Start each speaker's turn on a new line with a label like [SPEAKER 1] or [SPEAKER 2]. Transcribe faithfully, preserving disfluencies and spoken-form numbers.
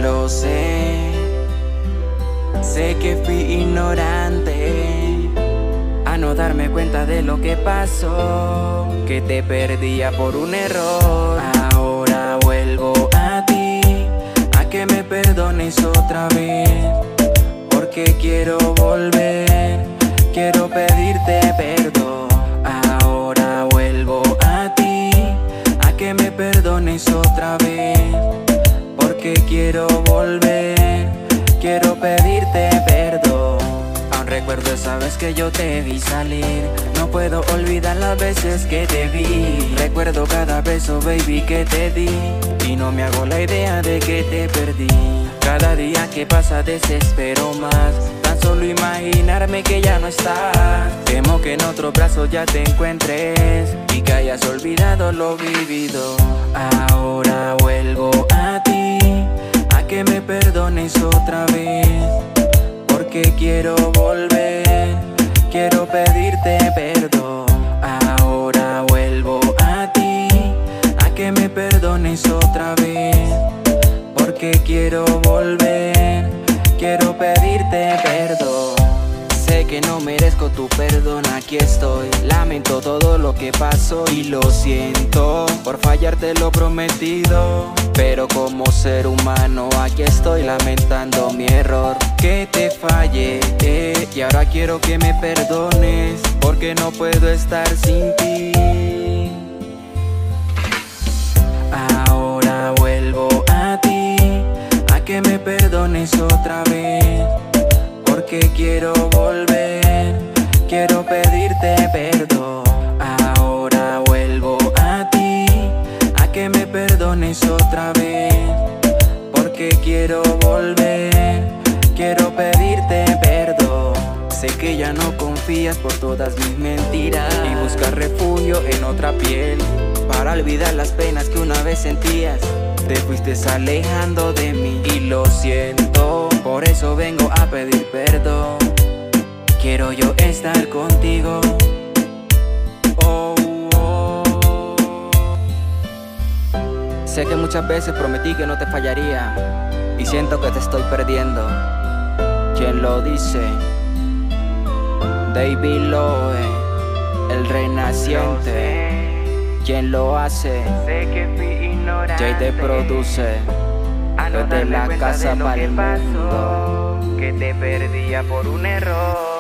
[SPEAKER 1] lo sé. Sé que fui ignorante a no darme cuenta de lo que pasó, que te perdía por un error. Ahora vuelvo a ti, a que me perdones otra vez, porque quiero volver, quiero pedirte perdón. Ahora vuelvo a ti, a que me perdones otra vez, porque quiero volver, quiero pedirte perdón. Aún recuerdo esa vez que yo te vi salir, no puedo olvidar las veces que te vi. Recuerdo cada beso, baby, que te di, y no me hago la idea de que te perdí. Cada día que pasa desespero más, tan solo imaginarme que ya no estás. Temo que en otro brazo ya te encuentres y que hayas olvidado lo vivido. Ahora vuelvo a ti, a que me perdones otra vez, porque quiero volver, quiero pedirte perdón. Ahora vuelvo a ti, a que me perdones otra vez, porque quiero volver, quiero pedirte perdón. Sé que no merezco tu perdón, aquí estoy. Lamento todo lo que pasó y lo siento por fallarte lo prometido, pero como ser humano aquí estoy lamentando mi error, que te fallé, eh, y ahora quiero que me perdones, porque no puedo estar sin ti. Ahora vuelvo a ti, a que me perdones otra vez, porque quiero volver, quiero pedirte perdón. Ahora vuelvo a ti, a que me perdones otra vez, porque quiero volver, quiero pedirte perdón. Sé que ya no confías por todas mis mentiras y buscas refugio en otra piel para olvidar las penas que una vez sentías. Te fuiste alejando de mí y lo siento, por eso vengo a pedir perdón. Quiero yo estar contigo. Oh, oh. Sé que muchas veces prometí que no te fallaría y siento que te estoy perdiendo. ¿Quién lo dice? David Loe, el renaciente. ¿Quién lo hace?
[SPEAKER 2] Sé que fui ignorante,
[SPEAKER 1] Jay te produce
[SPEAKER 2] a no
[SPEAKER 1] desde
[SPEAKER 2] darme
[SPEAKER 1] la
[SPEAKER 2] cuenta
[SPEAKER 1] casa
[SPEAKER 2] de lo
[SPEAKER 1] para
[SPEAKER 2] que
[SPEAKER 1] el mundo.
[SPEAKER 2] pasó, que te perdía por un error.